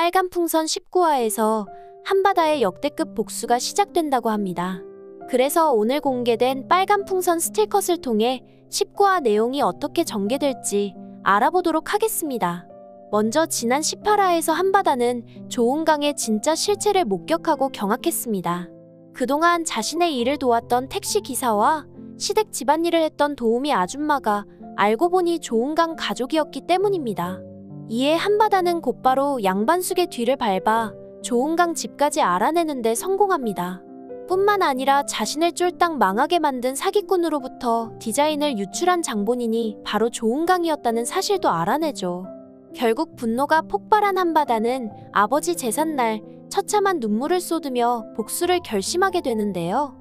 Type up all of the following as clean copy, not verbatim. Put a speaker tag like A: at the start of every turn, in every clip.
A: 빨간 풍선 19화에서 한바다의 역대급 복수가 시작된다고 합니다. 그래서 오늘 공개된 빨간 풍선 스틸컷을 통해 19화 내용이 어떻게 전개될지 알아보도록 하겠습니다. 먼저 지난 18화에서 한바다는 조은강의 진짜 실체를 목격하고 경악했습니다. 그동안 자신의 일을 도왔던 택시기사와 시댁 집안일을 했던 도우미 아줌마가 알고 보니 조은강 가족이었기 때문입니다. 이에 한바다는 곧바로 양반숙의 뒤를 밟아 조은강 집까지 알아내는 데 성공합니다. 뿐만 아니라 자신을 쫄딱 망하게 만든 사기꾼으로부터 디자인을 유출한 장본인이 바로 조은강이었다는 사실도 알아내죠. 결국 분노가 폭발한 한바다는 아버지 제삿날 처참한 눈물을 쏟으며 복수를 결심하게 되는데요.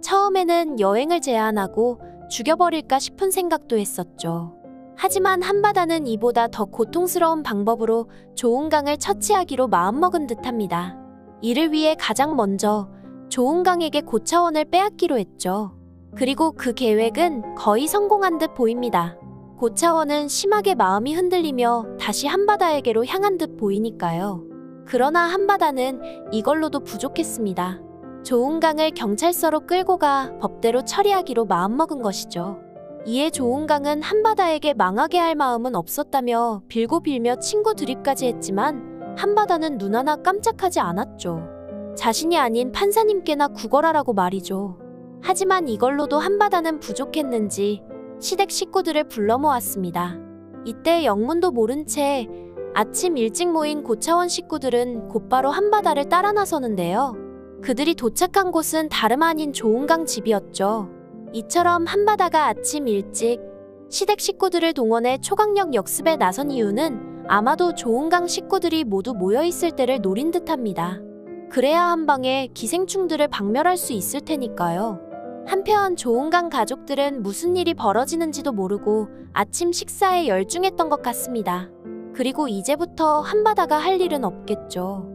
A: 처음에는 여행을 제안하고 죽여버릴까 싶은 생각도 했었죠. 하지만 한바다는 이보다 더 고통스러운 방법으로 조은강을 처치하기로 마음먹은 듯합니다. 이를 위해 가장 먼저 조은강에게 고차원을 빼앗기로 했죠. 그리고 그 계획은 거의 성공한 듯 보입니다. 고차원은 심하게 마음이 흔들리며 다시 한바다에게로 향한 듯 보이니까요. 그러나 한바다는 이걸로도 부족했습니다. 조은강을 경찰서로 끌고 가 법대로 처리하기로 마음먹은 것이죠. 이에 조은강은 한바다에게 망하게 할 마음은 없었다며 빌고 빌며 친구 드립까지 했지만 한바다는 눈 하나 깜짝하지 않았죠. 자신이 아닌 판사님께나 구걸하라고 말이죠. 하지만 이걸로도 한바다는 부족했는지 시댁 식구들을 불러 모았습니다. 이때 영문도 모른 채 아침 일찍 모인 고차원 식구들은 곧바로 한바다를 따라 나서는데요. 그들이 도착한 곳은 다름 아닌 조은강 집이었죠. 이처럼 한바다가 아침 일찍 시댁 식구들을 동원해 초강력 역습에 나선 이유는 아마도 조은강 식구들이 모두 모여있을 때를 노린 듯합니다. 그래야 한방에 기생충들을 박멸할 수 있을 테니까요. 한편 조은강 가족들은 무슨 일이 벌어지는지도 모르고 아침 식사에 열중했던 것 같습니다. 그리고 이제부터 한바다가 할 일은 없겠죠.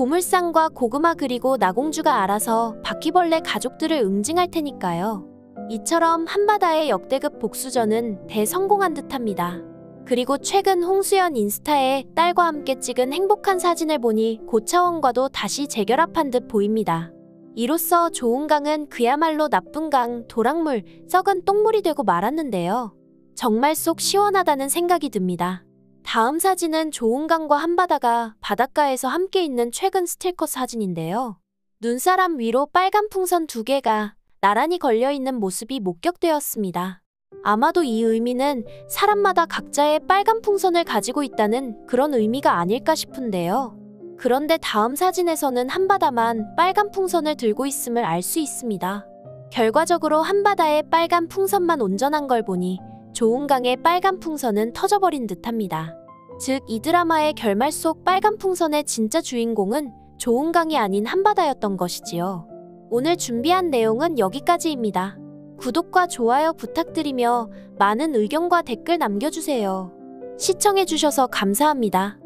A: 고물상과 고구마 그리고 나공주가 알아서 바퀴벌레 가족들을 응징할 테니까요. 이처럼 한바다의 역대급 복수전은 대성공한 듯합니다. 그리고 최근 홍수연 인스타에 딸과 함께 찍은 행복한 사진을 보니 고차원과도 다시 재결합한 듯 보입니다. 이로써 조은강은 그야말로 나쁜 강, 도락물, 썩은 똥물이 되고 말았는데요. 정말 속 시원하다는 생각이 듭니다. 다음 사진은 조은강과 한바다가 바닷가에서 함께 있는 최근 스틸컷 사진인데요. 눈사람 위로 빨간 풍선 2개가 나란히 걸려있는 모습이 목격되었습니다. 아마도 이 의미는 사람마다 각자의 빨간 풍선을 가지고 있다는 그런 의미가 아닐까 싶은데요. 그런데 다음 사진에서는 한바다만 빨간 풍선을 들고 있음을 알 수 있습니다. 결과적으로 한바다의 빨간 풍선만 온전한 걸 보니 조은강의 빨간 풍선은 터져버린 듯합니다. 즉, 이 드라마의 결말 속 빨간 풍선의 진짜 주인공은 조은강이 아닌 한바다였던 것이지요. 오늘 준비한 내용은 여기까지입니다. 구독과 좋아요 부탁드리며 많은 의견과 댓글 남겨주세요. 시청해주셔서 감사합니다.